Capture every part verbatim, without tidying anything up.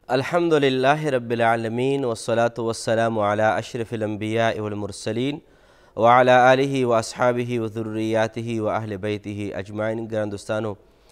الحمد لله رب العالمين والصلاة والسلام على أشرف الأنبياء والمرسلين وعلى آله وأصحابه وذرياته وأهل بيته أجمعين. ګران دوستانو،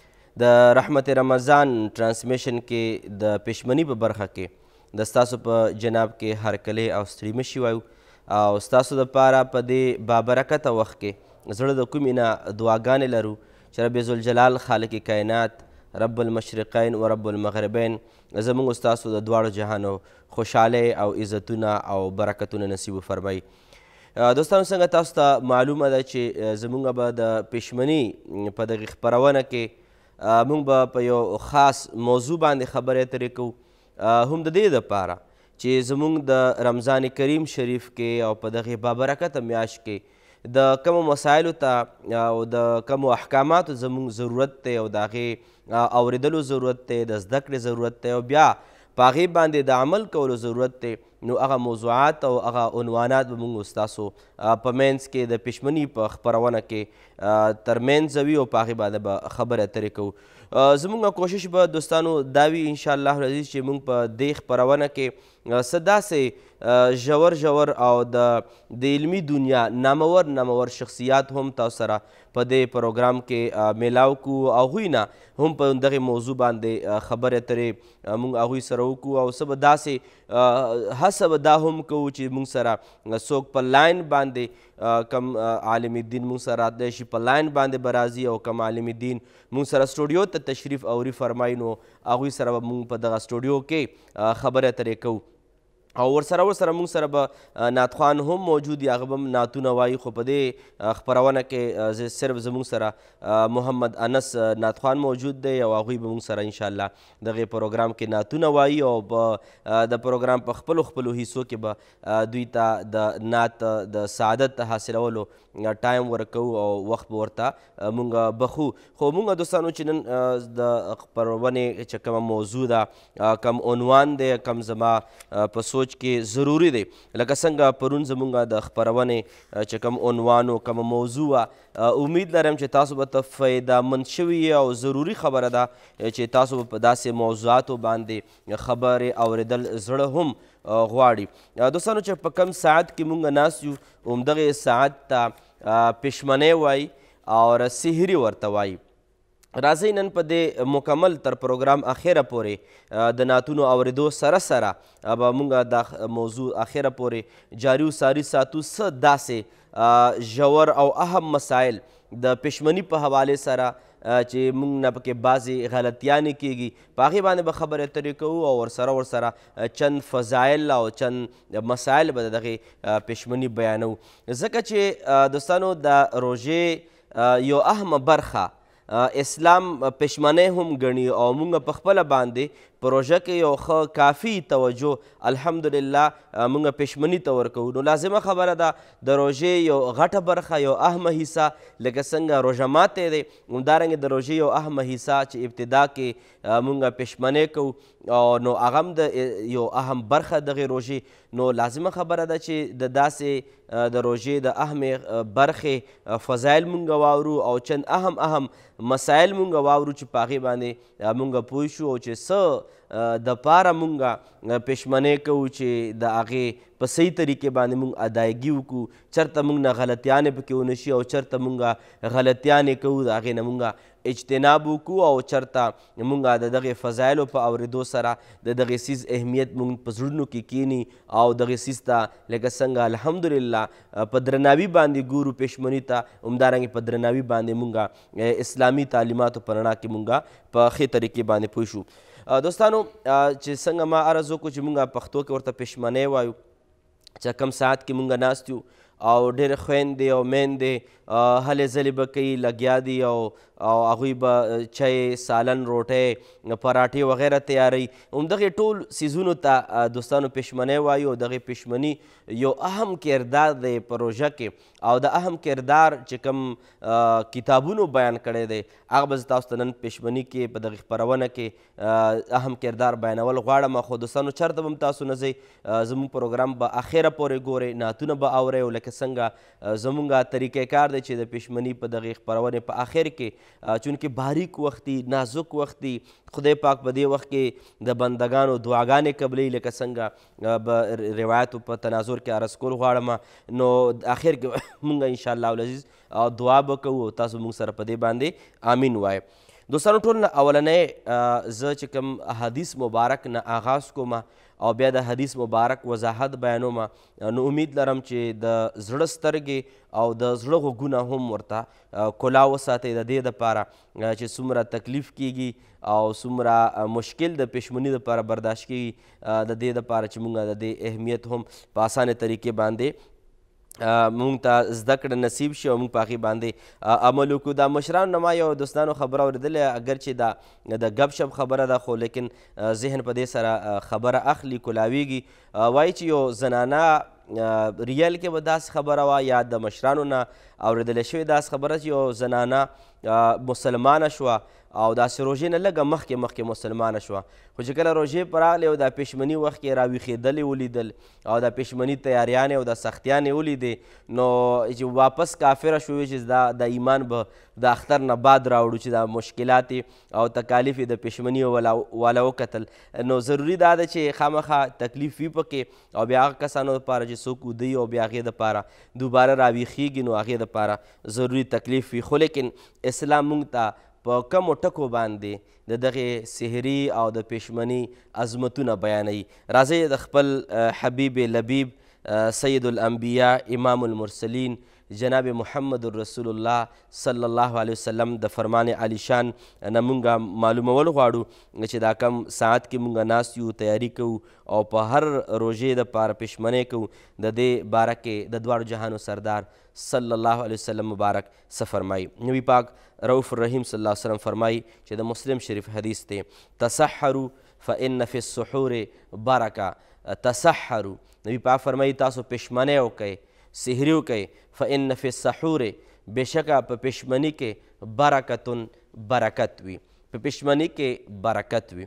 د رحمت رمضان ترانسمیشن کې د پېشمني په برخه کې د ستاسو په جناب کې هرکلی او ستړي مه شي وایو او ستاسو دپاره په دې بابرکته وخت کې زړه د کومې نه دعاګانې لرو چې رب ذوالجلال خالق کائنات رب المشرقین و رب المغربین زموږ ستاسو د دواړو جهانو خوشحالی او عزتونه او برکتونه نصیب فرمایي. دوستانو، څنګه تاسو ته معلومه ده چې زموږ به د پېشمني په دغې خپرونه کې موږ به په یو خاص موضوع باندې خبرې اترې کوو، هم د دې دپاره چې زموږ د رمضان کریم شریف کې او په دغې بابرکته میاشت کې د کومو مسایلو ته او د کومو احکاماتو زموږ ضرورت دی او د هغې اوریدلو ضرورت دی، د زده کړې ضرورت دی او بیا په هغې باندې د عمل کولو ضرورت دی، نو هغه موضوعات او هغه عنوانات به موږ ستاسو په منځ کې د پېشمني په خپرونه کې ترمنځ وي او په هغې باندې به خبرې اترې کوو. زموږ کوشش به دوستانو دا وي انشاءالله العزیز چې موږ په دې خپرونه کې څه داسې ژور ژور او د علمي دنیا نامور نامور شخصیات هم تاسو سره په دې پروګرام کې میلاو کړو، هغوی نه هم په دغې موضوع باندې خبرې اترې موږ هغوی سره وکړو او څه به داسې هڅه به دا هم کوو چې موږ سره څوک په لاین باندې کم عالم دین موږ سره راتلی شي، په لاین باندې به راځي او کم عالم دین موږ سره سټوډیو ته تشریف اوري فرمایي، نو هغوی سره به موږ په دغه سټوډیو کې خبرې اترې کوو او ورسره ورسره موږ سره به نعتخوان هم موجود وي، هغه به هم نعتونه وایي. خو په دې خپرونه کې صرف زموږ سره محمد انس نعتخوان موجود دی او هغوی به موږ سره انشاءالله دغې پروګرام کې نعتونه وایي او په د پروګرام په خپلو خپلو حصو کې به دوی ته د نعت د سعادت حاصلولو ټایم ورکوو او وخت به ورته مونږ بخو. خو مونږ دوستانو چې نن د خپرونې چې کومه موضوع ده، کم عنوان دی، کم زما په سوچ کې ضروري دی، لکه څنګه پرون زمونږ د خپرونې چې کوم عنوان و کومه موضوع وه، امید لرم چې تاسو به ته فایدهمند شوي او ضروري خبره ده چې تاسو به په داسې موضوعاتو باندې خبرې اورېدل زړه هم غواړي. دوستانو، چې په کم ساعت کې مونږ ناست یو، همدغې ساعت ته پېشمنۍ وایي او سحري ورته وایي. راځئ نن په دې مکمل تر پروګرام اخره پورې د نعتونو اورېدو سره سره به موږ دا موضوع اخره پورې جاري وساري ساتو، څه داسې ژور او اهم مسایل د پېشمني په حوالې سره چې موږ نه پکې بعضې غلطیانې کیږي، په هغې باندې به خبرې اترې کوو او ورسره ورسره چند فضایل او چند مسایل به د دغې پېشمني بیانوو، ځکه چې دوستانو د روژې یو اهمه برخه اسلام پېشمنۍ هم ګڼي او موږ په خپله باندې په روژه کې یو ښه کافي توجه الحمدلله موږ پېشمني ته ورکوو. نو لازمه خبره ده د روژې یو غټه برخه، یو اهمه حصه لکه څنګه روژه ماتی دی، همدارنګې د روژې یو اهمه حصه چې ابتدا کې موږ پېشمنۍ کوو او نو هغه هم د یو اهم برخه دغې روژې. نو لازمه خبره ده چې د داسې د روژې د اهمې برخې فضایل مونږ واورو او چند اهم اهم مسایل مونږ واورو چې په هغې باندې مونږ پوه شو او چې څه د پاره مونږ پېشمنۍ کوو چې د هغې په صحیح طریقې باندې مونږ ادایګي وکړو، چېرته مونږ نه غلطیانې پکې ونه شي او چېرته مونږ غلطیانې کوو د هغې نه مونږ اجتناب وکړو او چېرته مونږ د دغې فضایلو په اورېدو سره د دغې څیز اهمیت مونږ په زړونو کې کینی او دغې څیز ته لکه څنګه الحمدلله په درناوي باندې ګورو پېشمني ته، همدارنګې په درناوي باندې مونږ اسلامي تعلیماتو په رڼا کې مونږ په ښې طریقې باندې پوه شو. دوستانو، چې څنګه ما عرض وکړو چې مونږ پښتو کې ورته پېشمنۍ وایو، چې کم ساعت کې مونږ ناست یو او ډېرې خویندې او میندې هلې ځلې به کوي، لګیا دي او او هغوی به چای، سالن، روټۍ، پراټې وغیره تیاروي. همدغې ټول څیزونو ته دوستانو پېشمنۍ وایو او دغې پېشمني یو اهم کردار دی په روژه کې او د اهم کردار چې کوم کتابونو بیان کړی دی هغه به زه تاسو ته نن پېشمني کې په دغې خپرونه کې اهم کردار بیانول غواړم. خو دوستانو چېرته به هم تاسو نه ځئ، زموږ پروګرام به اخره پورې ګورئ، نعتونه به اورئ او لکه څنګه زموږ طریقې کار دی چې د پېشمني په دغې خپرونې په اخر کې چونکې باریک وخت دي، نازک وخت دي. خدای پاک په دې وخت کې د بندګانو دعاګانې قبلوي، لکه څنګه به روایاتو په تناظر کې عرض کول غواړم. نو آخر کې مونږ انشاءالله العزیز دعا به کوو او تاسو مونږ سره په دې باندې آمین وایئ. دوستانو ټول نه اولنی زه چې کوم حدیث مبارک نه آغاز کوم او بیا د حدیث مبارک وضاحت بیانوم، نو امید لرم چې د زړه سترګې او د زړه غوږونه هم ورته کلا وساتئ د دې دپاره چې څومره تکلیف کیږي او څومره مشکل د پښمني دپاره برداشت کیږي، د دې دپاره چې موږ د دې اهمیت هم په اسانه طریقې باندې مونږ ته زده کړه نصیب شي او مونږ په هغې باندې عمل وکړو. دا مشرانو نه ما یو دوستانو خبره اورېدلې، اگر چې دا د ګپ شپ خبره ده خو لیکن ذهن په دې سره خبره اخلي، کولاویږي. وایي چې یو زنانه ریل کې به داسې خبره وه یا د مشرانو نه اورېدلی شوې داسې خبره چې یو زنانه مسلمانه شوه او داسې روژې نه لږه مخکې مخکې مسلمانه شوه، خو چې کله روژې په راغلې او دا پښمني وخت کې راویښېدلې ولیدل او دا پښمني تیاریانې او دا سختیانې ولیدې، نو چې واپس کافره شوې چې دا د ایمان به د اختر نه بعد راوړو چې دا مشکلات او تکالیف د پښمني والا وکتل. نو ضروري دا ده چې خامخا تکلیف وي پکې او بیا هغه کسانو دپاره چې څوک ودوي او بیا هغې دپاره دوباره راویښېږي نو هغې دپاره ضروري تکلیف وي. خو لیکن اسلام موږ ته په کمو ټکو باندې د دغې سحري او د پښمني عظمتونه بیانوي. راځئ د خپل حبیب لبیب سید الانبیاء امام المرسلین جناب محمد رسول الله صلی الله علیه وسلم د فرمان علی شان نه مونږ معلومول غواړو چې دا کم ساعت کې مونږ ناست یو، تیاری کوو او په هر روژې دپاره پښمنۍ کوو. د دې باره کې د دواړو جهانو سردار صلی الله علیه وسلم مبارک څه فرمایي؟ نبی پاک رؤوف الرحیم صلی الله علیه وسلم فرمایي چې د مسلم شریف حدیث دی، تسحروا فان فی السحور برکه. تسحروا، نبی پاک فرمایي تاسو پښمنۍ وکئ، سحري وکئ. فان فی السحور، بېشکه په پښمني کې برکتون برکت وي، په پښمني کې برکت وي.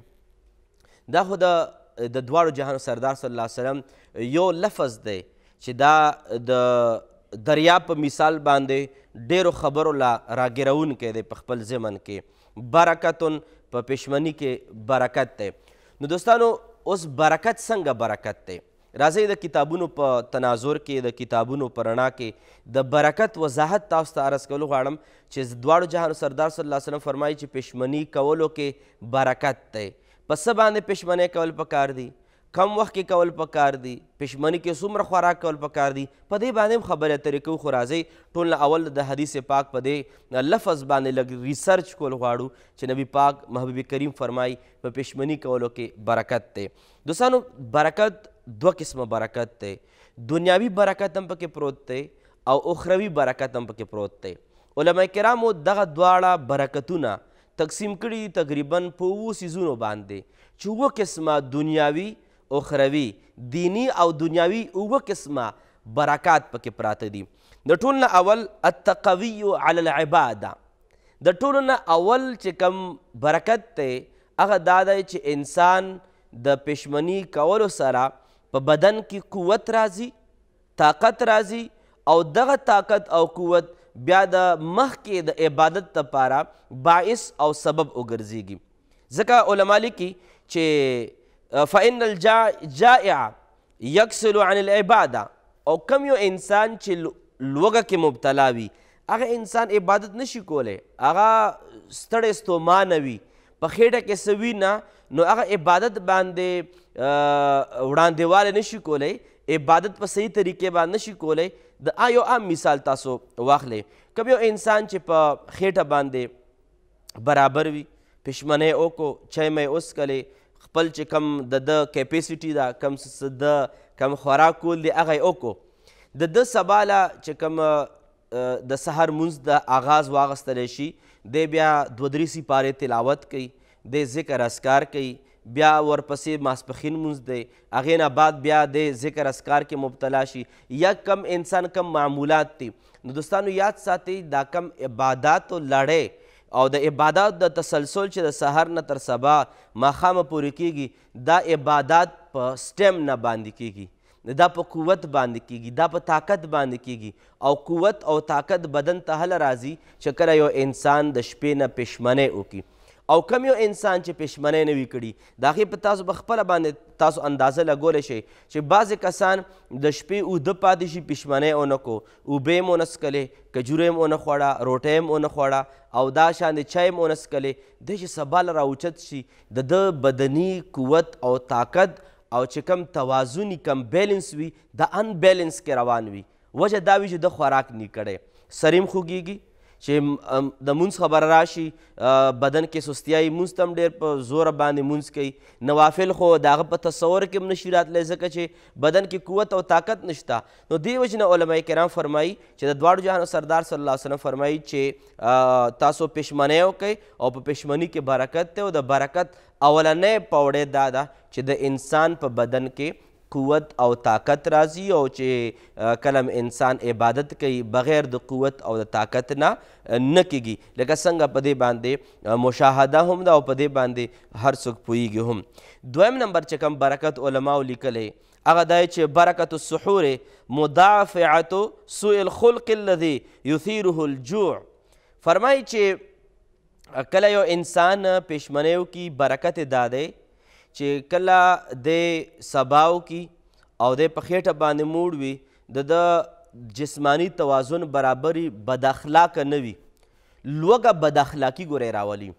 دا خو د د دواړو جهانو سردار صلی الله علیه وسلم یو لفظ دی چې دا د دریاب په مثال باندې ډیرو خبرو لا راګرونکی دی په خپل ضمن کې. برکتون په پښمني کې برکت دی. نو دوستانو اوس برکت څنګه برکت دی؟ راځئ د کتابونو په تناظر کې، د کتابونو په رڼا کې د برکت وضاحت تاسو ته عرض کولو غواړم چې دواړو جهانو سردار صلی الله علیه وسلم فرمایي چې پښمني کولو کې برکت دی. په څه باندې پښمنۍ کول پکار دي؟ کم وخت کې کول پکار دي؟ پښمني کې څومره خوراک کول پکار دي؟ په دې باندې هم خبرې اترې کوو. خو راځئ ټول نه اول د حدیث پاک په دې لفظ باندې لږ ریسرچ کول غواړو چې نبی پاک محبوب کریم فرمایي په پښمني کولو کې برکت دی. دوستانو برکت دو قسمه برکت دی، دنیاوي برکت هم پکې پروت دی او اخروي برکت هم پکې پروت دی. علما کرامو دغه دواړه برکتونه تقسیم کړي تقریبا په اوو څیزونو باندې چې اووه قسمه دنیاوي، اخروي، دینی او دنیاوي اووه قسمه برکات پکې پراته دي. د ټول نه اول التقوی علی العباده، د ټولو نه اول چې کم برکت دی هغه دا دی چې انسان د پښمني کولو سره په بدن کې قوت راځي، طاقت راځي او دغه طاقت او قوت بیا د مخکې د عبادت دپاره باعث او سبب وګرځېږي. ځکه علما لیکي چې فإن الجائع یکسل عن العباده، او کم یو انسان چې لوږه کې مبتلا وي هغه انسان عبادت نشي کولی، هغه ستړی ستومانه وي، په خېټه کې څه وي نه، نو هغه عبادت باندې وړاندېوالی نشي کولی، عبادت په صحیح طریقې باندې نشي کولی. د یو عام مثال تاسو واخلئ، کوم یو انسان چې په خېټه باندې برابر وي، پښمنۍ وکړو، چای مې وڅښلې، خپل چې کم د ده کیپیسټي ده، کم څه ده کم خوراک کول دی هغه یې وکړو. د ده سبا له چې کوم د سحر مونځ د آغاز واغستلی شي، دی بیا دوه درې سپارې تلاوت کوي، دی ذکر اذکار کوي، بیا ورپسې ماسپښین مونځ دی، هغې نه بعد بیا دی ذکر اذکار کې مبتلا شي. یا کم انسان کم معمولات دي. نو دوستانو یاد ساتئ دا کم عباداتو لړۍ او د عبادات د تسلسل چې د سحر نه تر سبا ماښامه پورې کیږي، دا عبادات په سټیم نه باندې کیږي، دا په قوت باندې کیږي، دا په طاقت باندې کیږي. او قوت او طاقت بدن ته هله راځي چې کله یو انسان د شپې نه پشمنۍ وکړي. او کم یو انسان چې پشمنۍ نه وي کړي د هغې په تاسو په خپله باندې تاسو اندازه لګولی شئ چې بعضې کسان د شپې اوده پاتې شي، پشمنۍ ونه کو، اوبه یې ونه څکلې، کجوره یې ونه خوړه، روټۍ یې ونه خوړه، او دا شان د چای یې ونه څکلې، دی چې سبا له راوچت شي د ده بدني قوت او طاقت او چې کم توازن کم بیلنس وي د ان بیلنس کې روان وي. وجه دا وي چې د خوراک نی کړی، سر یې خوږېږي چې د مونځ خبره راشي بدن کې سستیایي، مونځ ته هم ډېر په زوره باندې مونځ کوي. نوافل خو د هغه په تصور کې هم نشي راتلی ځکه چې بدن کې قوت او طاقت نشته. نو دې وجې نه علما کرام فرمایي چې د دواړو جهانو سردار صلی الله علیه وسلم فرمایي چې تاسو پشمنۍ وکئ او په پشمني کې برکت دی. او د برکت اولنۍ پوړی دا ده چې د انسان په بدن کې قوت او طاقت راځي، او چې کله انسان عبادت کوي بغیر د قوت او د طاقت نه نه کیږي. لکه څنګه په دې باندې مشاهده هم ده او په دې باندې هر څوک پوهیږي هم. دویم نمبر چې کوم برکت علماو لیکلی هغه دا چې برکت السحور مضاعفة سوء الخلق الذي يثيره الجوع. فرمایي چې کله یو انسان پشمنۍ وکړي برکت دا دی چې کله د سباو کی او د په خېټه باندې موړ وي د د جسمانی توازن برابري بد اخلاقه نه وي. لوږه بد اخلاقي ګورئ راولي،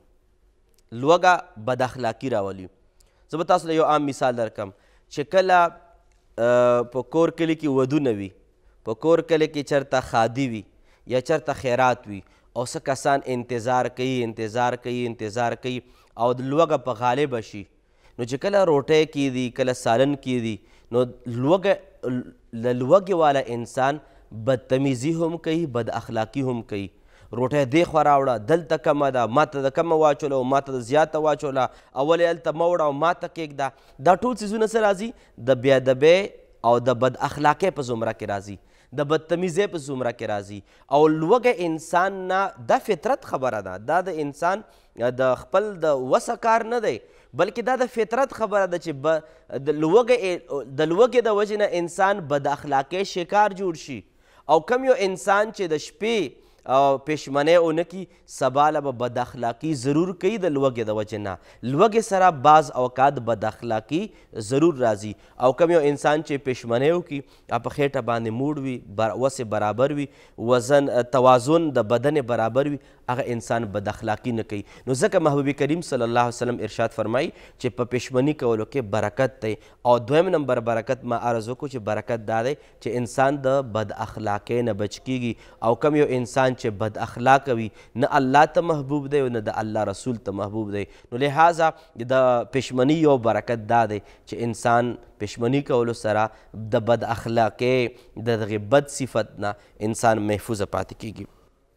لوږه بد اخلاقي راولي. زه به تاسو له یو عام مثال درکم چې کله په کور کلي کې ودونه وي، په کور کلي کې چېرته خادي وي یا چېرته خیرات وي او څه کسان انتظار کوي انتظار کوي انتظار کوي او د لوږه په غالبه شي، نو چې کله روټۍ کېدي کله سالن کېدي نو لوږه له لوږې والا انسان بدتمیزي هم کوي، بد اخلاقي هم کوي. روټۍ دې خوا راوړه، دلته کمه ده، ما ته د کمه واچوله او ما ته د زیاته واچوله، اول یې هلته مه وړه او ما ته کېږده. دا ټول څیزونه څه راځي؟ د بېادبۍ او د بد اخلاقۍ په زمره کې راځي، د بدتمیزۍ په زمره کې راځي. او لوږه انسان نه دا فطرت خبره ده، دا د انسان د خپل د وسه کار نه دی بلکې دا د فطرت خبره ده چې د لوږې د لوږې د وجې نه انسان بد اخلاقۍ شکار جوړ شي. او کم یو انسان چې د شپې او پشمنۍ ونه کړي سبا له به بد اخلاقي ضرور کوي د لوږې د وجې نه. لوږې سره بعض اوقات بد اخلاقي ضرور راځي. او کم یو انسان چې پشمنۍ وکړي په خېټه باندې موړ وي، وسې برابر وي، وزن توازن د بدن برابر وي، هغه انسان بد اخلاقي نه کوي. نو ځکه محبوب کریم صلی الله علیه وسلم ارشاد فرمایي چې په پشمني کولو کې برکت دی. او دویم نمبر برکت ما عرض وکړو چې برکت دا دی چې انسان د بد اخلاقۍ نه بچ کیږي. او کم یو انسان چې بد اخلاقه وي نه الله ته محبوب دی او نه د الله رسول ته محبوب دی. نو لہذا د پشمني یو برکت دا دی چې انسان پشمني کولو سره د بد اخلاقۍ د دغې بد صفت نه انسان محفوظه پاتې کیږي.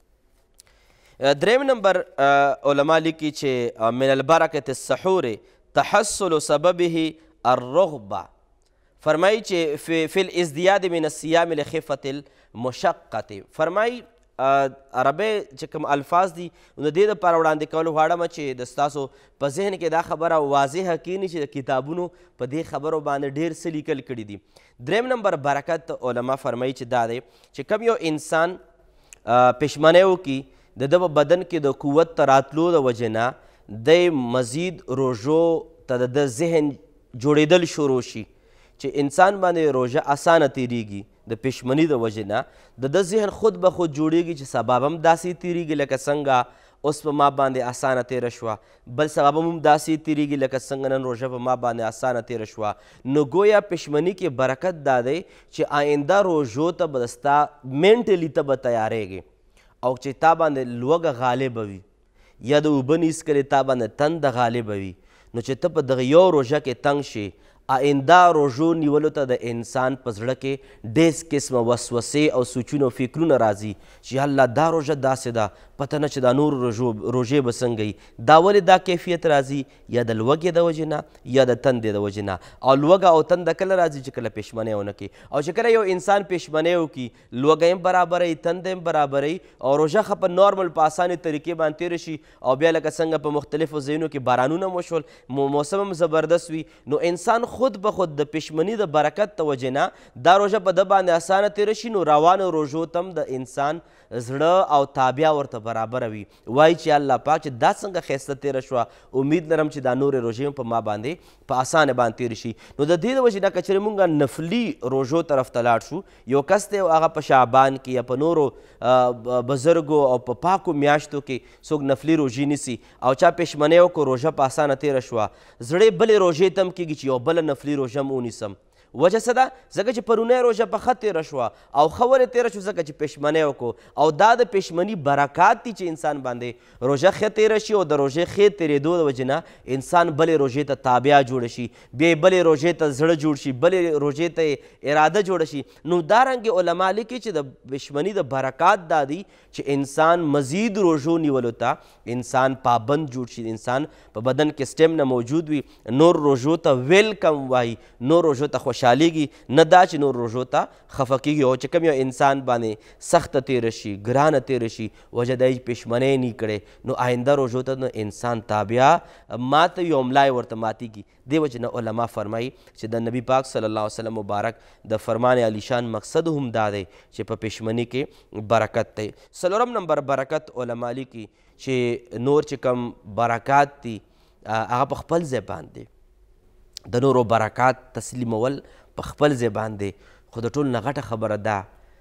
دریم نمبر علما لیکي چې من البرکة السحور تحصل سببه الرغبه. فرمایي چې فی الازدیاد من الصیام لخفة المشقة. فرمایي عربی چې کوم الفاظ دي نو د دې دپاره وړاندې کولو غواړم چې د ستاسو په ذهن کې دا خبره واضحه کینی چې د کتابونو په دې خبرو باندې ډېر څه لیکل کړي دي. دریم نمبر برکت علما فرمایي چې دا دی چې کوم یو انسان پشمنۍ وکړي د ده په بدن کې د قوت ته راتلو د وجې نه دی مزید روژو ته د ده ذهن جوړېدل شروع شي چې انسان باندې روژه اسانه تیریږي د پشمني د وجې نه د ده ذهن خود به خود جوړېږي چې سبا به هم داسې تیریږي لکه څنګه اوس په ما باندې اسانه تیره شوه، بل سبا به هم داسې تیریږي لکه څنګه نن روژه په ما باندې اسانه تیره شوه. نو گویا پشمني کې برکت دا دی چې آینده روژو ته به ستا مینټلي ته به تیارېږي او چې تا باندې لوږه غالبه وي یا د اوبه نیسکلې تا باندې تنده غالبه وي نو چې ته په دغه یو روژه کې تنګ شي آینده روژو نیولو ته د انسان په زړه کې ډېر قسمه وسوسې او سوچونه او فکرونه راځي چې الله دا روژه داسې ده پته نه چې دا نور روژې به څنګه وي. دا ولې دا کیفیت راځي؟ یا د لوږې د وجې نه یا د تندې د وجې نه. او لوږه او تنده کله راځي چې کله پشمنۍ ونه کړي. او چې کله یو انسان پشمنۍ وکړي لوږه هم برابروي، تنده هم برابروي او روژه ښه په نارمل په اسانې طریقې باندې تېره شي او بیا لکه څنګه په مختلفو ځایونو کې بارانونه وشول، موسم هم زبردست وي نو انسان خود به خود د پښمني د برکت د وجې نه دا روژه په ده باندې اسانه تېره شي، نو روانو روژو ته هم د انسان زړه او تابع ورته برابره وي. وایي چې الله پاک چې دا څنګه ښایسته تېره شوه، امید لرم چې دا نورې روژې هم په ما باندې په اسانه باندې تېرې شي. نو د دې د وجې نه که چېرې مونږ نفلي روژو طرف ته لاړ شو، یو کس دی هغه په شعبان کې یا په نورو بزرګو او په پاکو میاشتو کې څوک نفلي روژې نیسي او چا پښمنۍ وکړو، روژه په اسانه تېره شوه، زړه بلې روژې ته هم کېږي چې یو بله نفلي روژه هم ونیسم. وجه څه ده؟ ځکه چې پرونۍ روژه په ښه تېره شوه او ښه ولې تېره شوه؟ ځکه چې پښمنۍ وکړو او دا د پښمني برکات دي چې انسان باندې روژه ښه تېره شي او د روژې ښې تېرېدو د وجې نه انسان بلې روژې ته تابع جوړه شي، بیا یې بلې روژې ته زړه جوړ شي، بلې روژې ته یې اراده جوړه شي. نو دارنګې علما لیکي چې د پښمني د برکات دا دي چې انسان مزید روژو نیولو ته انسان پابند جوړ شي، انسان په بدن کې سټیمنا موجود وي، نور روژو ته ویلکم وایي، نور روژو ته خوشحالیږي، نه دا چې نور روژو ته خفه کېږي. او چې کوم یو انسان باندې سخته تېره شي، ګرانه تېره شي، وجه دا یې پښمنۍ نه کړې، نو آینده روژو ته نو انسان تابع ماته وي او ملا یې ورته ماتېږي. دې وجې نه علما فرمایي چې د نبي پاک صلی الله علیه وسلم مبارک د فرمان علیشان مقصد هم دا دی چې په پښمني کې برکت دی. څلورم نمبر برکت علما لیکي چې نور چې کوم برکات دي هغه په خپل ځای باندې د نورو برکات تسلیمول په خپل ځای باندې، خو د ټول نه غټه خبره ده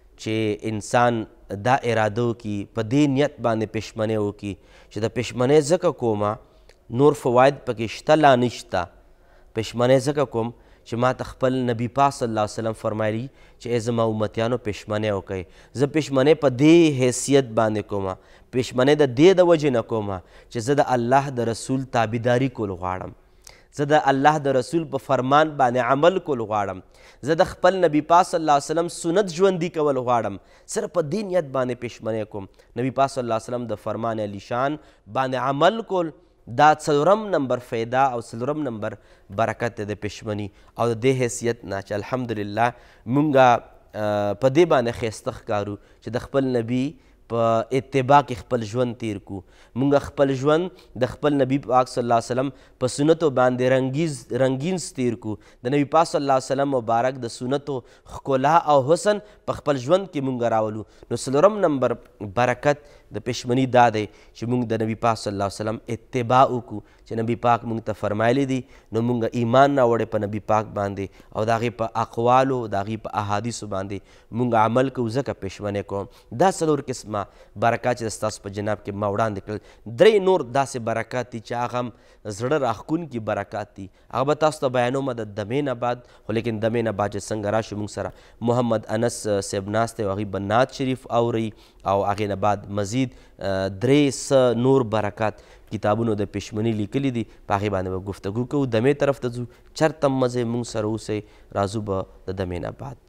چې انسان دا اراده وکړي، په دې نیت باندې پښمنۍ وکړي چې د پښمنۍ ځکه کومه نور فواید پکې شته لا نشته، پښمنۍ ځکه کوم چې ما ته خپل نبی پاک صلی الله علیه وسلم فرمایلی چې ای زما امتیانو پښمنۍ وکئ. زه پښمنۍ په دې حیثیت باندې کومه، پښمنۍ د دې د وجې نه کومه چې زه د الله د رسول تابعداري کول غواړم، زه د الله د رسول په فرمان باندې عمل کول غواړم، زه د خپل نبی پاک صلی الله علیه وسلم سنت ژوندي کول غواړم، صرف په دې نیت باندې پښمنۍ کوم. نبی پاک صلی الله علیه وسلم د فرمان علیشان باندې عمل کول دا څلورم نمبر فایده او څلورم نمبر برکت دی د پښمني. او د دې حیثیت نه چې الحمدلله مونږ په دې باندې ښایسته ښکارو چې د خپل نبي په اتباع کې خپل ژوند تیر کو، مونږ خپل ژوند د خپل نبی پاک صلی الله علیه وسلم په سنتو باندې رنګیز رنګین تیر کو، د نبی پاک صلی الله علیه وسلم مبارک د سنتو ښکلا او حسن په خپل ژوند کې مونږ راولو. نو څلورم نمبر برکت د پښمني دا دی چې مونږ د نبی پاک صلی الله علیه وسلم اتباع وکړو چې نبی پاک مونږ ته فرمایلی دی، نو مونږ ایمان راوړی په نبی پاک باندې او د هغې په اقوالو د هغې په احادیثو باندې مونږ عمل کوو، ځکه پښمنۍ کوم. دا څلور قسمه برکات چې ستاسو په جناب کې ما وړاندې کړل. درې نور داسې برکات دي چې هغه هم زړه راښکونکي برکات دي، هغه به تاسو ته بیانومه د دمې نه بعد. خو لیکن دمې نه بعد چې څنګه راشي مونږ سره محمد انس صاحب ناست دی او هغوی به نعت شریف اوري او هغې نه بعد مزید درې څه نور برکات کتابونو د پښمني لیکلي دي، په هغې باندې به گفتگو کوو. دمې طرف ته ځو، چرته هم مزې مونږ سره اوسئ، راځو به د دمې نه بعد.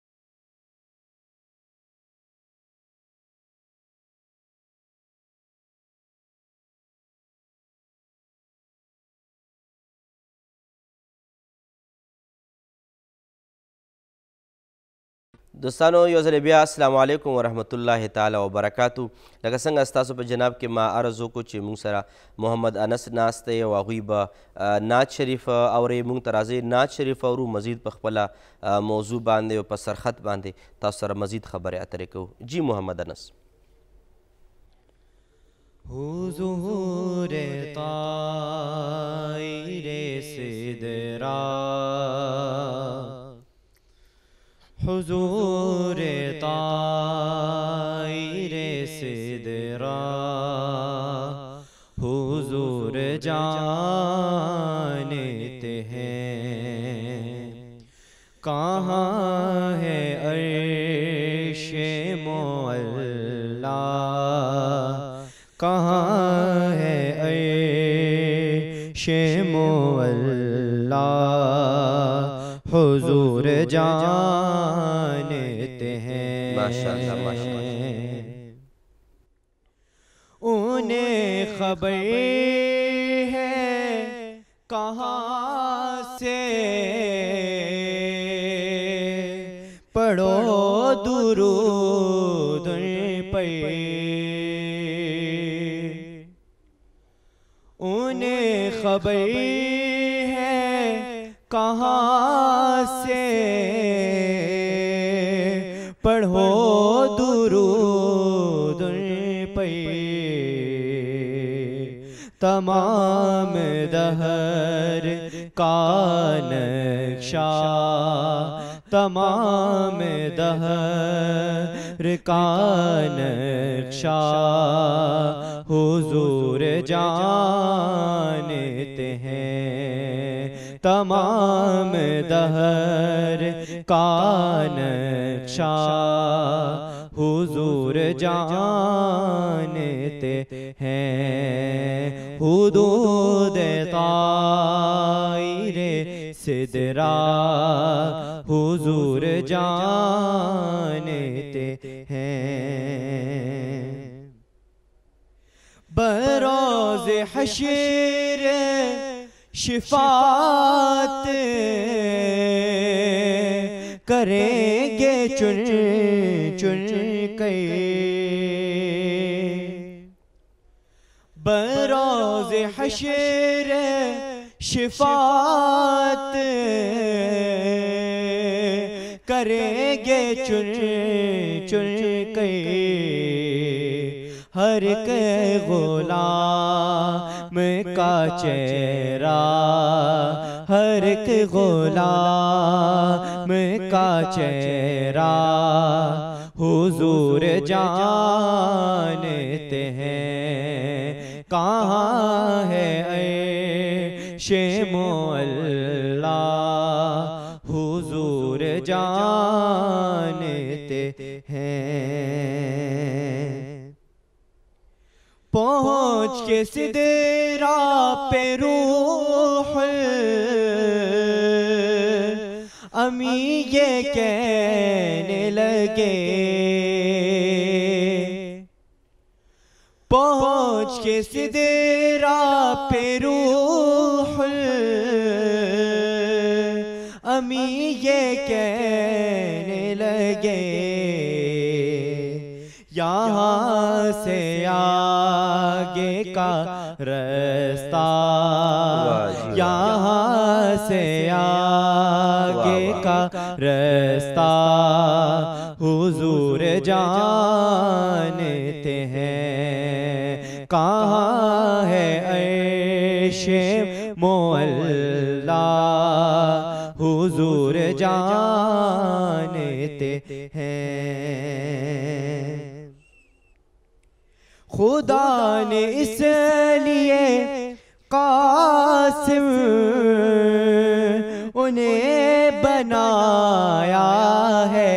دوستانو یو ځل بیا السلام علیکم ورحمت الله تعالی وبرکاتو. لکه څنګه ستاسو په جناب کې ما عرض وکړو چې موږ سره محمد انس ناست دی او هغوی به نعت شریف اورئ. موږ ته راځئ نعت شریف اورو، مزید په خپله موضوع باندې او په سرخط باندې تاسو سره مزید خبرې اترې کوو. جی محمد انس. حضور طائر سدرا، حضور طائر سدرا، حضور جانتے ہیں کہاں ہے عرش معلا، کہاں ہے عرش معلا، حضور جانتے ہیں ماشاءاللہ ماشاءاللہ. انہیں خبر ہے کہاں سے، پڑھو درود پر، انہیں خبر ہے کہاں कहाँ से पढ़ो दुरूद पे तमाम दहर का नक्शा, तमाम दहर का नक्शा हुजूर जानते हैं। तमाम दहर का नक्शा हुजूर जानते हैं। हुदूद ताइरे सिदरा हुजूर जानते हैं। बरोज़ हश्र शिफात करेंगे चुन चुन के। बरोज़ हश्र शिफात करेंगे चुन चुन के। हर के गुलाम का चेहरा, हर के गुलाम का चेहरा हुजूर जानते हैं। कहाँ है ऐशे मोअल्ला हुजूर जानते हैं। पहुँच के सिदरा पे रूह अमी ये कहने लगे। पहुँच के सिदरा पे रूह अमी ये कहने लगे। यहाँ से आगे का रास्ता, यहाँ से आगे का रास्ता हुजूर जानते हैं। कहाँ है ऐशे मोअल्ला हुजूर जानते हैं। खुदा ने इसलिए कासिम उन्हें बनाया है।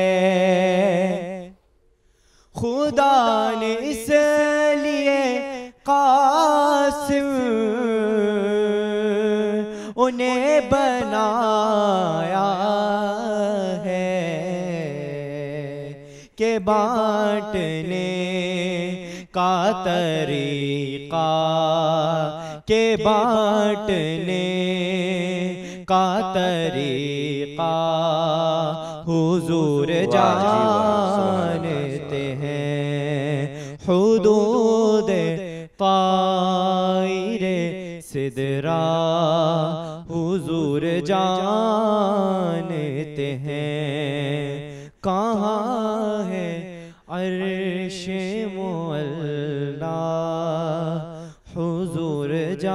खुदा ने इसलिए कासिम उन्हें बनाया है के बांटने का तरीका, के बांटने का तरीका हुजूर जानते हैं। हुदूद ताइरे सिदरा हुजूर जानते हैं। कहाँ है अर्शे मुअल्ला हुजूर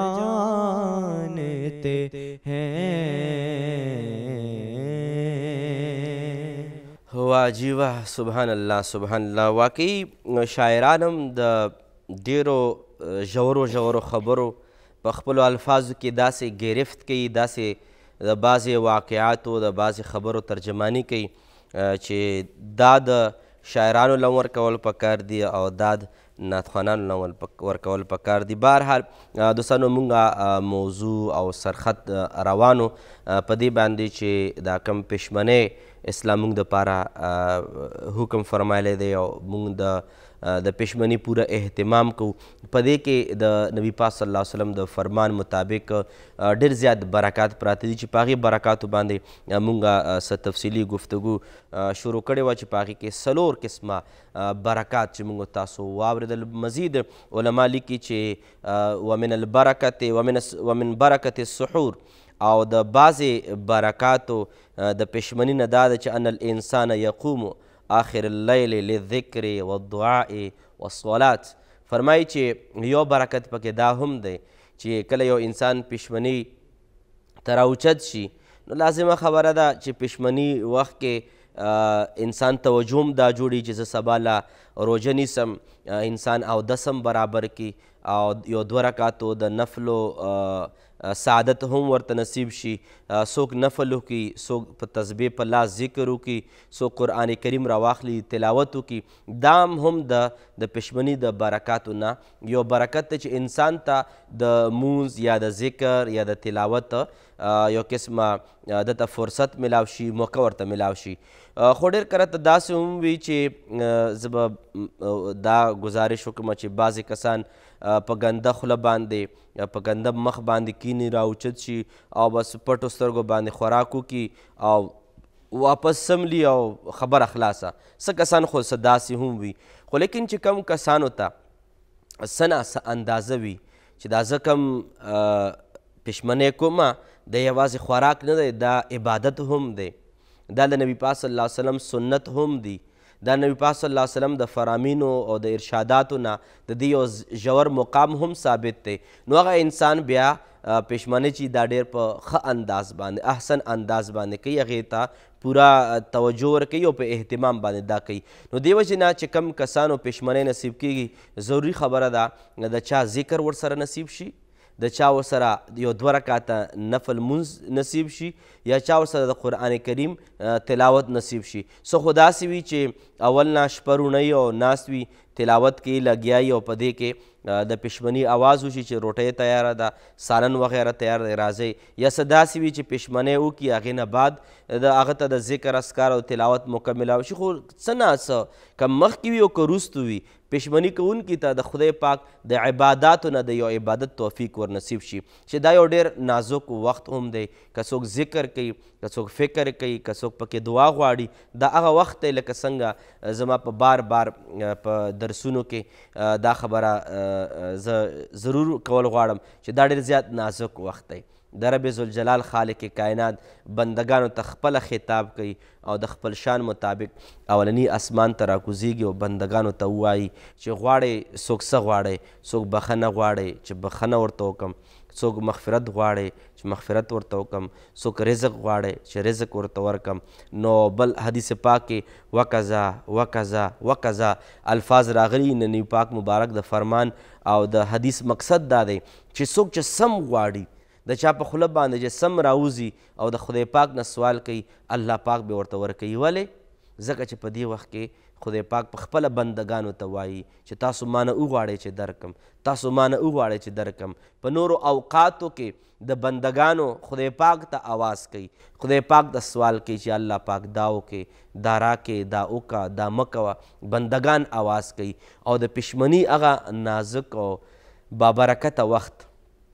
जानते हैं। वाह जी वाह, सुबहान अल्लाह सुबहान अल्लाह। वाकई शायरानम द ډیرو ژورو ژورو خبرو په خپلو الفاظو کې داسې ګرفت کوي، داسې د بعضې واقعاتو د بعضې خبرو ترجمانی کوي چې دا د شاعرانو له ورکول پکار دي او دا د نعتخوانانو له ورکول پکار دي. بهرحال دوستانو مونږه موضوع او سرخط روانو په دې باندې چې دا کم پشمنۍ اسلام مونږ دپاره حکم فرمایلی دی او مونږ د د پشمنی پوره اهتمام کو. په دې کې د نبی پاک صلی الله علیه وسلم د فرمان مطابق ډېر زیات برکات پراته دي چې په هغې برکاتو باندې مونږ څه تفصیلي گفتگو شروع کړې وه چې په هغې کې څلور قسمه برکات چې مونږ تاسو واورېدل. مزید علما لیکي چې ومن البرکت ومن ومن برکت السحور او د بعضې برکاتو د پشمني نه دا ده چې ان الانسان یقوم آخر اللیل للذکر والدعاء والصلات. فرمایي چې یو برکت پکې دا هم دی چې کله یو انسان پشمني ته راوچت شي نو لازمه خبره ده چې پشمني وخت کې انسان توجه هم دا جوړي چې زه سبا له روژه نیسم، انسان اودس هم برابر کي او یو دوه رکعتو د نفلو سعادت هم ورته نصیب شي. څوک نفل وکړي، څوک په تسبیح په لاس ذکر وکړي، څوک قرآن کریم راواخلي تلاوت وکړي. دا هم د د پشمني د برکاتو نه یو برکت دی چې انسان ته د مونځ یا د ذکر یا د تلاوت یو قسمه دته فرصت میلاو شي، موقع ورته میلاو شي. خو ډېر کله ته داسې هم وي چې زه به دا ګزارش وکړم چې بعضې کسان په ګنده خوله باندې یا په ګنده مخ باندې کیني، راوچت شي او بس پټو سترګو باندې خوراک وکړي او واپس سملي او خبره خلاصه. څه کسان خو څه داسې هم وي، خو لیکن چې کم کسانو ته څه نه څه اندازه وي چې دا زه کم پشمنۍ کومه د یوازې خوراک نه دی، دا عبادت هم دی، دا د نبي پاک صلی الله علیه وسلم سنت هم دی، دا نبی پاک صلی الله علیه وسلم د فرامینو او د ارشاداتو نه د دې یو ژور مقام هم ثابت دی. نو هغه انسان بیا پشمنۍ چې دا ډېر په ښه انداز باندې احسن انداز باندې کوي، هغې ته پوره توجه ورکوي او په اهتمام باندې دا کوي. نو دې وجې نه چې کم کسانو پشمنۍ نصیب کېږي، ضروري خبره ده د چا ذکر ورسره نصیب شي، د چا ورسره یو دوه رکعته نفل مونځ نصیب شي، یا چا ورسره د قرآن کریم تلاوت نصیب شي. څه خو داسې وي چې اول نه شپه روڼوي او ناست وي تلاوت کې لګیا وي او په دې کې د پشمني آواز وشي چې روټۍ تیاره ده، سالن وغیره تیار دی راځئ، یا څه داسې وي چې پشمنۍ وکړي هغې نه بعد د هغه ته د ذکر اذکار او تلاوت موقع میلاو شي. خو څه نه څه که مخکې وي او که وروستو وي، پشمني کوونکي ته د خدای پاک د عباداتو نه د یو عبادت توفیق ور نصیب شي چې دا یو ډېر نازک وخت هم دی. که څوک ذکر کوي، که څوک فکر کوي، که څوک پکې دعا غواړي، دا هغه وخت دی لکه څنګه زما په بار بار په درسونو کې دا خبره زه ضرور کول غواړم چې دا ډېر زیات نازک وخت دی. د رب ذوالجلال خالق کائنات بندگانو ته خپله خطاب کوي او د خپل شان مطابق اولني اسمان ته راکوزیږي او بندگانو ته ووایي چې غواړئ څوک څه غواړئ، څوک بخښنه غواړئ چې بخښنه ورته وکړم، څوک مغفرت غواړئ چې مغفرت ورته وکړم، څوک رزق غواړئ چې رزق ورته ورکړم. نو بل حدیث پاک کې وکذا وکذا وکذا الفاظ راغلي. نبي پاک مبارک د فرمان او د حدیث مقصد دا دی چې څوک چې سم غواړي، د چا په خوله باندې چې سم راوځي او د خدای پاک نه سوال کوي، الله پاک به ورته ورکوي. ولې؟ ځکه چې په دې وخت کې خدای پاک په خپله بندگانو ته وایي چې تاسو مانه وغواړئ چې درکم، تاسو مانه وغواړئ چې درکم. په نورو اوقاتو کې د بندگانو خدای پاک ته آواز کوي، خدای پاک ته سوال کوي چې الله پاک دا وکړې، دا راکې، دا وکړه، دا مه کوه. بندگان آواز کوي او د پشمني هغه نازک او بابرکته وخت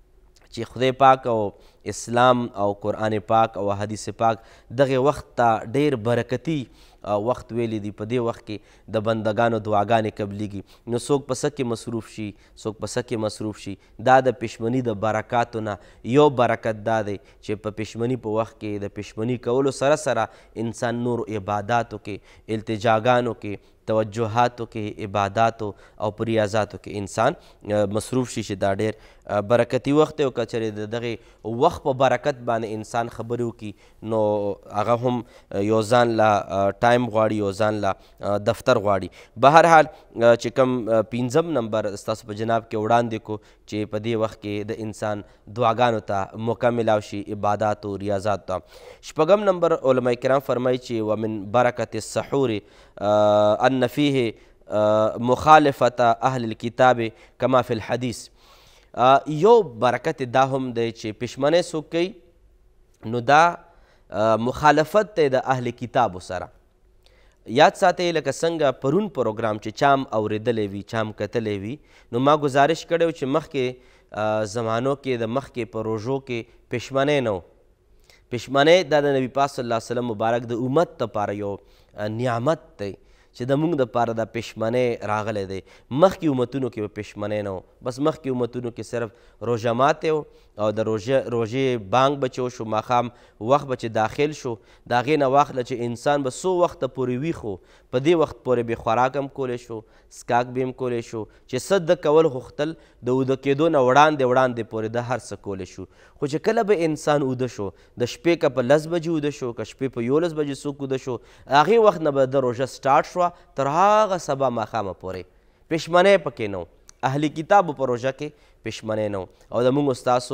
چې خدای پاک او اسلام او قرآن پاک او حدیث پاک دغه وخت ته ډېر برکتي وخت ویلی دی. په دې وخت کې د بندگانو دعاګانې قبلیږي. نو څوک په څه کې مصروف شي، څوک په څه کې مصروف شي. دا د پشمني د برکاتو نه یو برکت دا دی چې په پشمني په وخت کې د پشمني کولو سره سره انسان نور عباداتو کې، التجاګانو کې، توجهاتو کې، عباداتو او په ریاضاتو کې انسان مصروف شي چې دا ډېر برکتي وخت دی. او که چېرې د دغې وخت په برکت باندې انسان خبرې وکړي نو هغه هم یو ځان له ټایم غواړي، یو ځان له دفتر غواړي. بهرحال چې کوم پنځم نمبر ستاسو په جناب کې وړاندې کو چې په دې وخت کې د انسان دعاګانو ته موقع میلاو شي، عباداتو ریاضاتو ته. شپږم نمبر علما کرام فرمایي چې ومن برکت السحور ان فیه مخالفت اهل الکتاب کما فی الحدیث. یو برکت دا هم دی چې پشمنۍ څوک کوي نو دا مخالفت دی د اهل کتابو سره. یاد ساتئ لکه څنګه پرون پروګرام چې چام اورېدلی وي، چام کتلی وي، نو ما گزارش کړی و چې مخکې زمانو کې د مخکې په روژو کې پشمنۍ نه و. پشمنۍ دا د نبي پاک صلی الله علیه وسلم مبارک د امت دپاره یو نعمت دی چې د موږ دپاره دا پشمنۍ راغلی دی. مخکې امتونو کې به پشمنۍ نه و، بس مخکې امتونو کې صرف روژه ماتې و او د روژې بانګ به چې وشو ماښام وخت به چې داخل شو د هغې نه واخله چې انسان به څو وخته پورې ویښ و په دې وخت پورې بې خوراک هم کولی شو څښاک به هم کولی شو چې څه د کول غوښتل د اوده کېدو نه وړاندې وړاندې پورې د هر څه کولی شو خو چې کله به انسان اوده شو د شپې که په لس بجې اوده شو که شپې په یولس بجې څوک اوده شو هغې وخت نه به د روژه سټارټ شوه تر هغه سبا ماښامه پورې پېشمنۍ پکې نه اهلی کتابو په روژه کې پېشمنۍ نه او د موږ ستاسو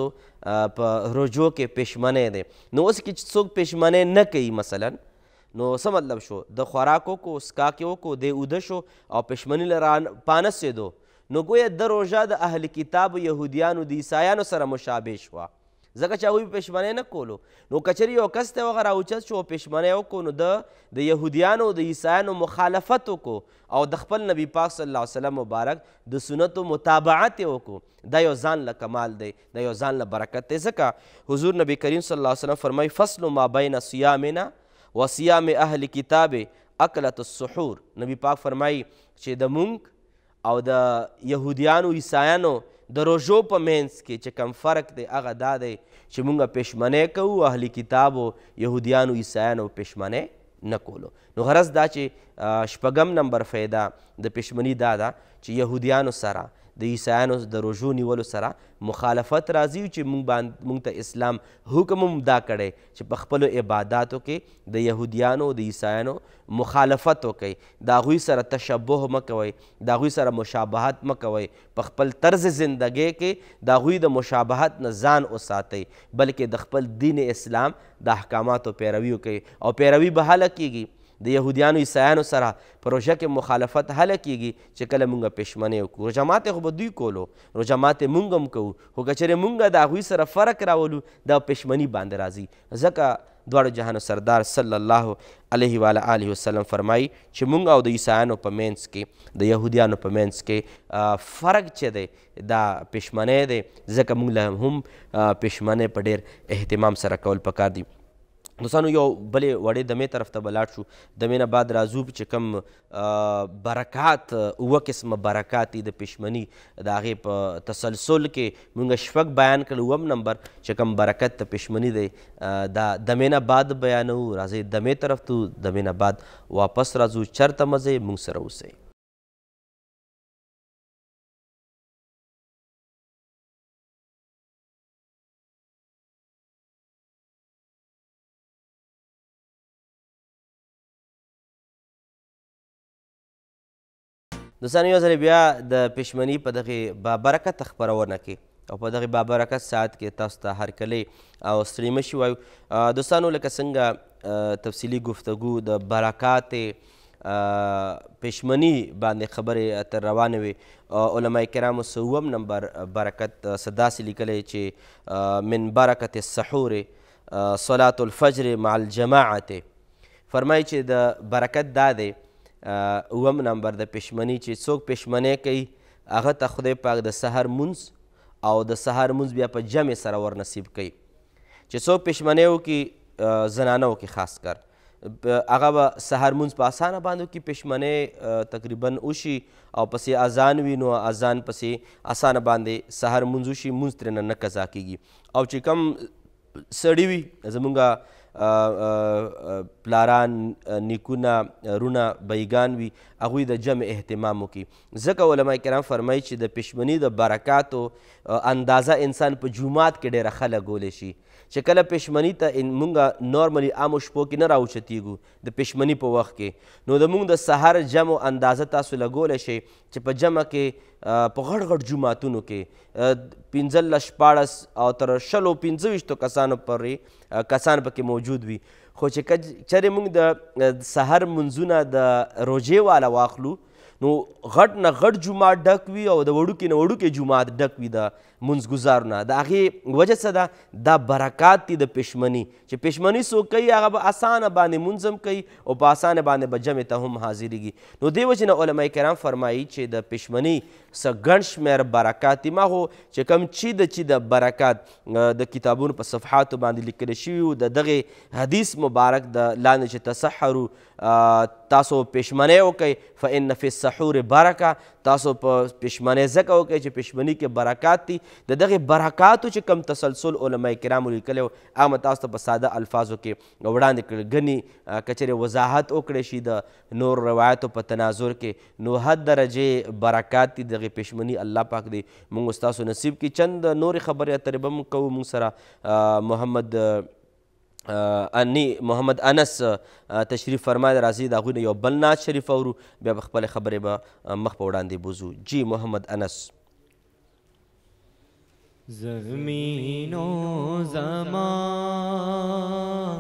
په روژو کې پېشمنۍ دی نو اوس کې چې څوک پېشمنۍ نه کوي مثلا نو څه مطلب شو د خوراک وکړو څښاک یې وکړو دی اوده شو او پېشمنۍ له رانسېدو نو ګویا د روژه د اهل کتابو یهودیانو د عیسایانو سره مشابه شوه ځکه چې هغوی پېشمنۍ نه کولو نو که چېرې یو کس ته هغه راوچت شو او پېشمنۍ وکړو نو د د یهودیانو د عیسایانو مخالفت وکړو او د خپل نبي پاک صلی الله علیه وسلم مبارک د سنتو متابعت یې وکړو دا یو ځان له کمال دی دا یو ځان له برکت دی ځکه حضور نبی کریم صلی الله علیه وسلم فرمایي فصل ما بین صیامنا و صیام اهل کتاب اکلت السحور نبی پاک فرمایي چې د مونږ او د یهودیانو عیسایانو د روژو په منځ کې چې کم فرق دی هغه دا دی چې مونږ پېشمنۍ کوو اهلي کتابو یهودیانو عیسایانو پېشمنۍ نه کولو نو غرض دا چې شپږم نمبر فایده د پېشمنۍ دا ده چې یهودیانو سره د عیسایانو د روژو نیولو سره مخالفت راځي چې مونږ باندې مونږ ته اسلام حکم هم دا کړی چې په خپلو عباداتو کې د یهودیانو د عیسایانو مخالفت وکړئ د هغوی سره تشبه مه کوئ د هغوی سره مشابهت مه کوئ په خپل طرز زندګۍ کې د هغوی د مشابهت نه ځان وساتئ بلکې د خپل دین اسلام د احکاماتو پیروي وکړئ او پیروي به هله کیږي د یهودیانو عیسایانو سره په روژه کې مخالفت هله کیږي چې کله مونږ پېشمنۍ وکړو روژه ماتې خو به دوی کولو روژه ماتې مونږ هم کوو خو که چېرې مونږ د هغوی سره فرق راولو دا پېشمنۍ باندې راځي ځکه دواړو جهانو سردار صلی الله علیه و آله وسلم فرمایي چې مونږ او د عیسایانو په منځ کې د یهودیانو په منځ کې فرق چې دی دا پېشمنۍ دی ځکه مونږ له هم پېشمنۍ په ډېر اهتمام سره کول پکار دي دوستانو یو بلې وړې دمې طرف ته به لاړ شو دمې نه بعد راځو چې کوم برکات اووه قسمه برکات دي د پېشمنۍ د هغې په تسلسل کې مونږ شپږ بیان کړل اووم نمبر چې کوم برکت د پېشمنۍ دی دا دمې نه بعد بیانوو راځئ دمې طرف ته دمې نه بعد واپس راځو چرته مه ځئ مونږ سره اوسئ دوستانو یو ځلې بیا د پېشمنۍ په دغې بابرکت خپرونه کې او په دغې بابرکت ساعت کې تاسو ته هرکلی او ستړي مه شي وایو دوستانو لکه څنګه تفصیلي گفتگو د برکات پېشمنۍ باندې خبرې اترې روانې وې علما کرامو څه اووم نمبر برکت څه داسې لیکلی چې من برکت السحور صلاة الفجر مع الجماعت فرمایي چې د برکت دا دی اووم نمبر د پېشمنۍ چې څوک پېشمنۍ کوي هغه ته خدای پاک د سحر مونځ او د سحر مونځ بیا په جمع سره ورنصیب کوي چې څوک پېشمنۍ وکړي زنانه وکړي خاص کر هغه به سحر مونځ په اسانه باندې وکړي پېشمنۍ تقریبا وشي او پسې اذان وي نو اذان پسې اسانه باندې سحر مونځ وشي مونځ ترېنه نه قضا کیږي او چې کوم سړي وي زمونږ پلاران نیکونه رونه بیګان وي هغوی د جمع اهتمام وکړي ځکه علما کرام فرمایي چې د پېشمنۍ د برکاتو اندازه انسان په جومات کې ډېره ښه لګولی شي چې کله پېشمنۍ ته مونږ نارملي عامو شپو کې نه راوچتېږو د پېشمنۍ په وخت کې نو د مونږ د سحر جمع اندازه تاسو لګولی شئ چې په جمع کې په غټ غټ جوماتونو کې پنځلس شپاړس او تر شلو پنځه ویشتو کسانو پورې کسان پکې موجود وي خو چې چېرې مونږ د سحر منځونه د روژې والا واخلو نو غټ نه غټ جومات ډک وي او د وړوکې نه وړوکې جومات ډک وي د منځګزارو نه د هغې وجه څه ده دا برکات دي د پېشمنۍ چې پېشمنۍ څوک کوي هغه به اسانه باندې مونځ هم کوي او په اسانه باندې به جمع ته هم حاضرېږي نو دې وجې نه علما کرام فرمایي چې د پېشمنۍ څه ګڼ شمېر برکات دي ما خو چې کوم چې د چې د برکات د کتابونو په صفحاتو باندې لیکلی شوي وو د دغې حدیث مبارک د لاندې چې تسحرو تاسو پېشمنۍ وکئ فإن فی السحور برکه تاسو په پښمنۍ ځکه وکړئ چې پښمني کې برکات دي د دغې برکاتو چې کوم تسلسل علما کرامو لیکلی و هغه مې تاسو ته په ساده الفاظو کې وړاندې کړل ګنې که چېرې وضاحت وکړی شي د نور روایاتو په تناظر کې نو حد درجې برکات دي دغې پښمني الله پاک دی موږ ستاسو نصیب کړي چند نورې خبرې اترې به موږ کوو موږ سره محمد انی محمد انس تشریف فرمایي راځي د هغوی نه یو بل نعت شریف اورو بیا به خپلې خبرې به مخ په وړاندې بوځو جی محمد انس زمین و زمان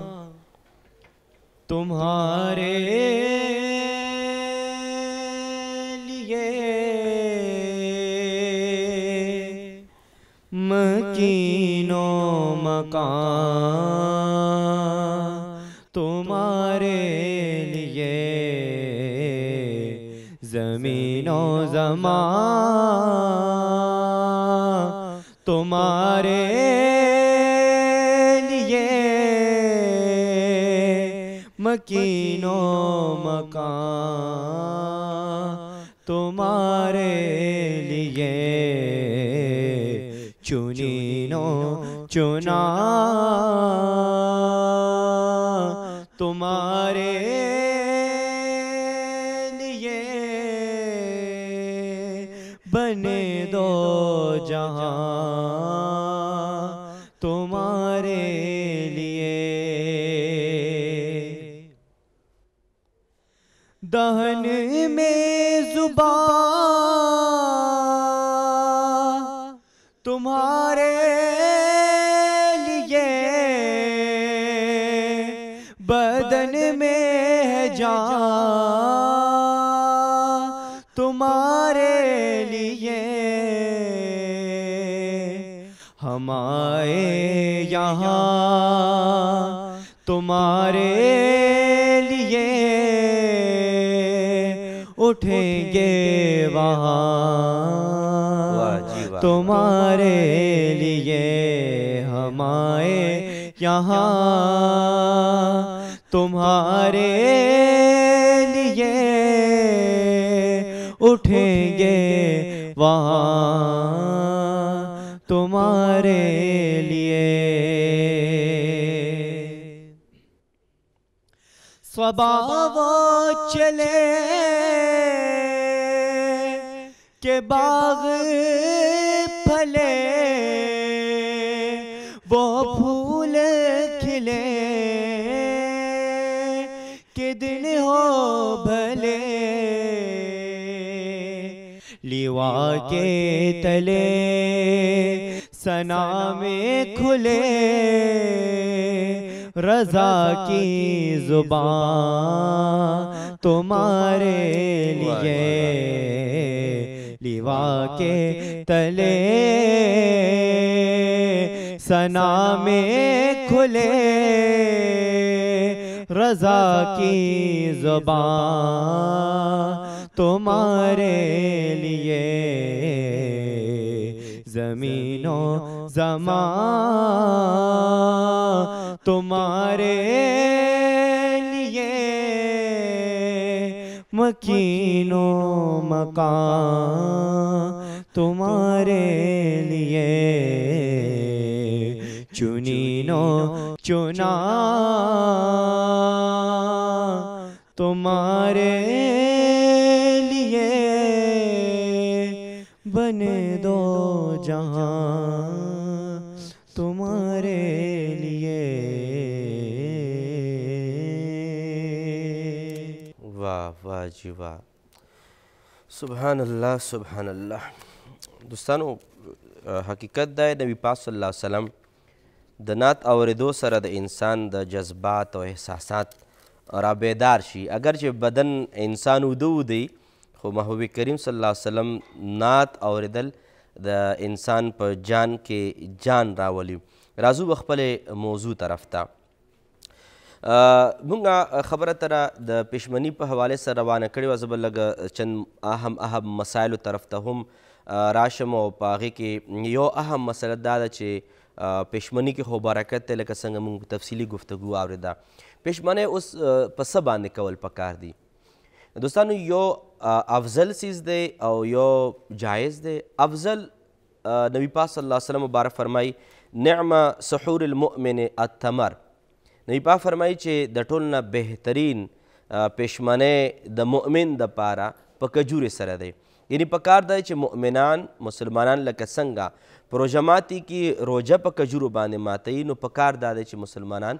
تمہارے لیے مکین و مکان تمہارے لیے زمین و زمان تمہارے لیے مکین و مکان تمہارے لیے چنین و چنا تمہارے لیے بنے دو جہاں تمہارے لیے دہن میں زبان تمہارے لیے بدن میں ہے جان تمہارے لیے ہم آئے یہاں تمہارے لیے اٹھیں گے وہاں تمہارے لیے ہم آئے یہاں تمہارے لیے اٹھیں گے وہاں تمہارے لیے صبا وہ چلے کہ باغ پھلے وہ پھول کھلے کہ دن ہو بھلے لیوا کے تلے ثنا میں کھلے رضا کی زبان تمہارے لیے لیوا کے تلے ثنا میں کھلے رضا کی زبان تمہارے لیے زمین و زمان تمہارے لیے مکین و مکان تمہارے لیے چنین و چنا تمہارے لیے بنے دو جہاں تمہارے لیے واہ واہ جی واہ سبحان اللہ سبحان اللہ دوستانو حقیقت دا نبی پاک صلی الله علیه وسلم د نعت اورېدو سره د انسان د جذبات او احساسات را بیدار شي اگر چې بدن انسان وده ودی خو محبوب کریم صلی الله علیه وسلم نعت اورېدل د انسان په جان کې جان راولي راځو به خپلې موضوع طرف ته مونږ خبره تره د پښمني په حوالې سره روانه کړې وه زه به لږ چند اهم اهم مسایلو طرف ته هم راشم او په هغې کې یو اهم مسله دا ده چې پښمني کې خو برکت دی لکه څنګه مونږ تفصیلي گفتگو اورېده پښمنۍ اوس په څه باندې کول پکار دي دوستانو یو افضل چیز دی او یو جایز دی. افضل نبی پاک صلی الله علیه وسلم مبارک فرمایي نعم سحور المؤمن التمر. نبی پاک فرمایي چې د ټول نه بهترین پېشمنۍ د مؤمن دپاره په کجورې سره دی. یعنی پکار دی چې مؤمنان مسلمانان لکه څنګه په روژه ماتي کې روژه په کجورو باندې ماتوي، نو پکار دا دی چې مسلمانان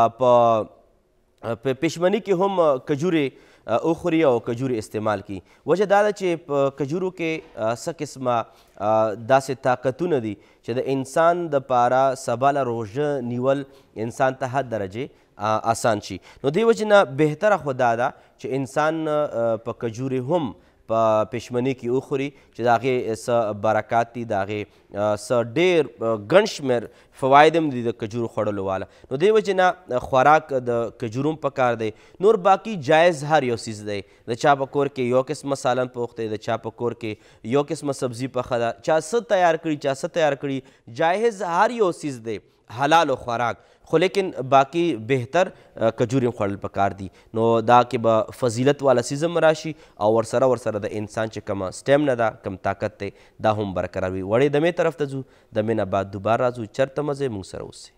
په پېشمنۍ کې هم کجورې وخوري او کجورې استعمال کړي. وجه دا ده چې په کجورو کې څه قسمه داسې طاقتونه دي چې د انسان دپاره سبا له روژه نیول انسان ته حد درجې آسان شي. نو دې وجې نه بهتره خو دا ده چې انسان په کجورې هم په پېشمنۍ کې وخوري چې د هغې څه برکات دي، د هغې څه ډېر ګڼ شمېر فواید هم دي د کجورو خوړلو والا. نو دې وجې نه خوراک د کجورو هم پکار دی. نور باقي جایز هر یو څیز دی. د چا په کور کې یو قسمه سالن پوخ دی، د چا په کور کې یو قسمه سبزي پخه ده، چا څه تیار کړي چا څه تیار کړي، جایز هر یو څیز دی حلال و خوراک، خو لیکن باقي بهتر کجورې خوړل پکار دي. نو دا کې به فضیلت والا څیز هم راشي او ورسره ورسره د انسان چې کومه سټیمنا ده، کوم طاقت دی، دا هم برقرار وي. وړې دمې طرف ته ځو، دمې نه بعد دوباره راځو. چرته مزه موږ سره اوسئ.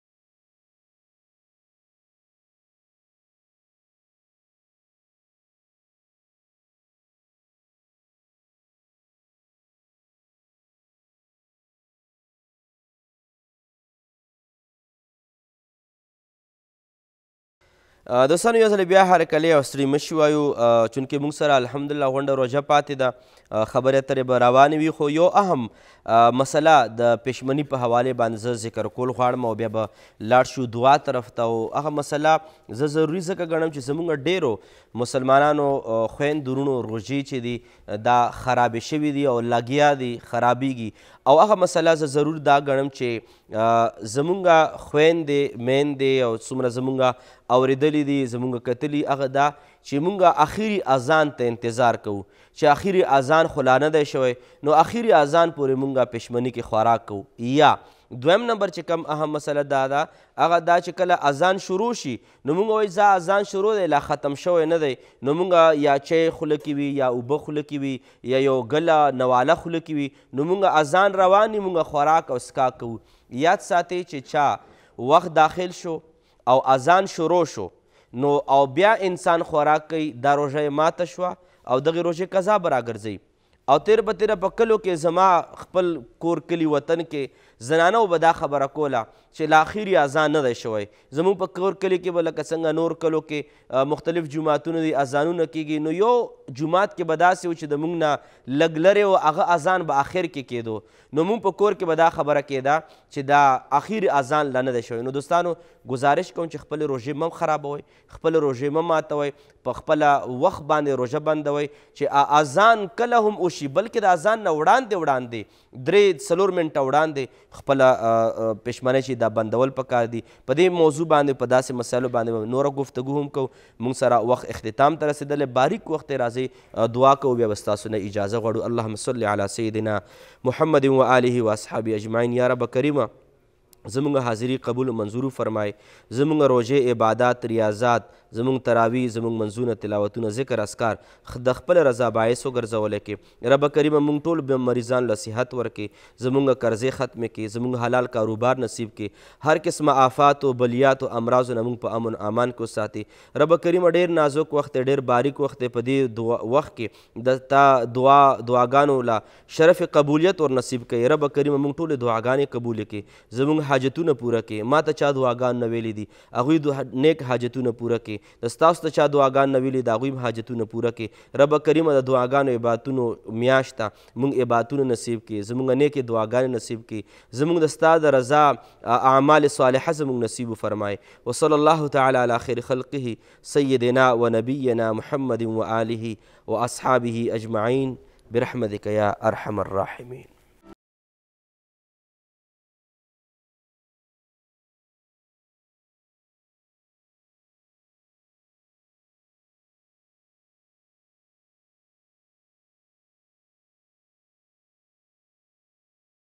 دوستانو یو ځل بیا هرکلی او ستړي مه شي وایو، چونکې موږ سره الحمدلله غونډه روژه پاتې ده، خبرې اترې به روانې وي. خو یو اهم مسله د پېشمنۍ په حوالې باندې زه ذکر کول غواړم او بیا به لاړ شو دعا طرف ته. او هغه مسله زه ضروري ځکه ګڼم چې زموږ ډېرو مسلمانانو خویندو ورونو روژې چې دي دا خرابې شوي دي او لګیا دي خرابېږي. او هغه مسله زه ضرور دا ګڼم چې زمونږ خویندې میندې او څومره زمونږ اورېدلي دي زمونږ کتلي، هغه دا چې مونږ اخري اذان ته انتظار کوو چې اخري اذان خو لا نه دی شوی، نو اخري اذان پورې مونږ پېشمنۍ کې خوراک کوو. یا دویم نمبر چې کم اهم مسله دا ده هغه دا چې کله اذان شروع شي نو مونږ وایي زه اذان شروع دی لا ختم شوی نه دی، نو مونږ یا چای خوله کې وي یا اوبه خوله کې وي یا یو ګله نواله خوله کې وي، نو مونږ اذان روان وي مونږ خوراک او څښاک کوو. یاد ساتئ چې چا وخت داخل شو او اذان شروع شو نو او بیا انسان خوراک کوي، دا روژه یې ماته شوه او دغې روژې قضا به راګرځوي. او تیر په تیره په کلو کې زما خپل کور کلي وطن کې زنانو به دا خبره کوله چې لا اخري اذان نه دی شوی. زموږ په کور کلي کې به لکه څنګه نور کلو کې مختلف جوماتونه دي اذانونه کېږي، نو یو جومات کې به داسې و چې د موږ نه لږ لرې و هغه اذان به آخر کې کېدو، نو موږ په کور کې به دا خبره کېده چې دا اخري اذان لا نه دی شوی. نو دوستانو ګزارش کوم چې خپلې روژې مه خرابوئ، خپلې روژې مه ماتوئ، په خپله وخت باندې روژه بندوئ چې اذان کله هم وشي، بلکې د اذان نه وړاندې وړاندې درې څلور منټه وړاندې خپله پېشمنۍ چې دا بندول پکار دي. په دې موضوع باندې په داسې مسایلو باندې نوره گفتگو هم کوو. موږ سره وخت اختتام ته رسېدلی، باریک وخت یې راځئ دعا کوو، بیا به ستاسو نه اجازه غواړو. اللهم صل علی سیدنا محمد و آله و اصحابه اجمعین. یا رب کریمه زمونږ حاضري قبول و منظورو فرمای، زمونږ روژې عبادات ریاضات زمونږ تراوی زمونږ منځونه تلاوتونه ذکر اسکار د خپل رضا باعث وګرځولی کې. رب کریمه مونږ ټول مریضان له صحت ورکې، زمونږ قرضې ختمې کړي، زمونږ حلال کاروبار نصیب کړي، هر قسمه آفات و بلیات و امراضو نه مونږ په امن امان کې وساتي. رب کریمه ډېر نازک وخت دی، ډېر باریک وخت دی، په دې وخت کې د تا دعا دعاګانو له شرف قبولیت ور نصیب کړي. رب کریمه مونږ ټولې دعاګانې قبولې کړي، زمونږ حاجتونه پوره کړي. ما ته چا دعاګان نه ویلي دي هغوی نیک حاجتونه پوره کړي، د ستاسو ته چا دعاګان نه ویلي د هغوی هم حاجتونه پوره کړي. رب کریمه د دعاګانو عبادتونو میاشت ته مونږ عبادتونه نصیب کړي، زمونږ نیکې دعاګانې نصیب کړي، زمونږ د ستا د رضا اعمال صالحه زمونږ نصیب وفرمای. وصلی الله تعالی علی خیر خلقه سیدنا و نبینا محمد و آله و اصحابه اجمعین برحمتک یا ارحم الراحمین.